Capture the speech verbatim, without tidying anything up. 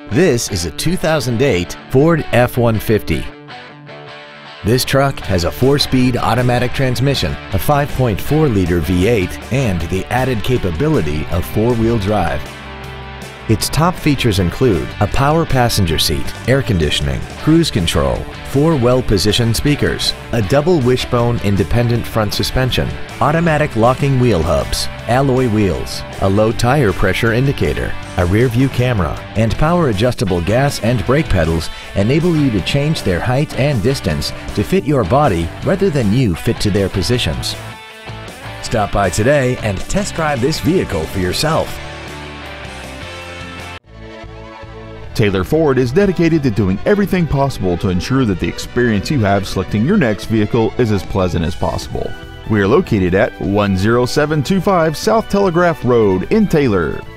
This is a two thousand eight Ford F one fifty. This truck has a four-speed automatic transmission, a five point four liter V eight, and the added capability of four-wheel drive. Its top features include a power passenger seat, air conditioning, cruise control, four well-positioned speakers, a double wishbone independent front suspension, automatic locking wheel hubs, alloy wheels, a low tire pressure indicator, a rear-view camera, and power-adjustable gas and brake pedals enable you to change their height and distance to fit your body rather than you fit to their positions. Stop by today and test drive this vehicle for yourself. Taylor Ford is dedicated to doing everything possible to ensure that the experience you have selecting your next vehicle is as pleasant as possible. We are located at one oh seven two five South Telegraph Road in Taylor.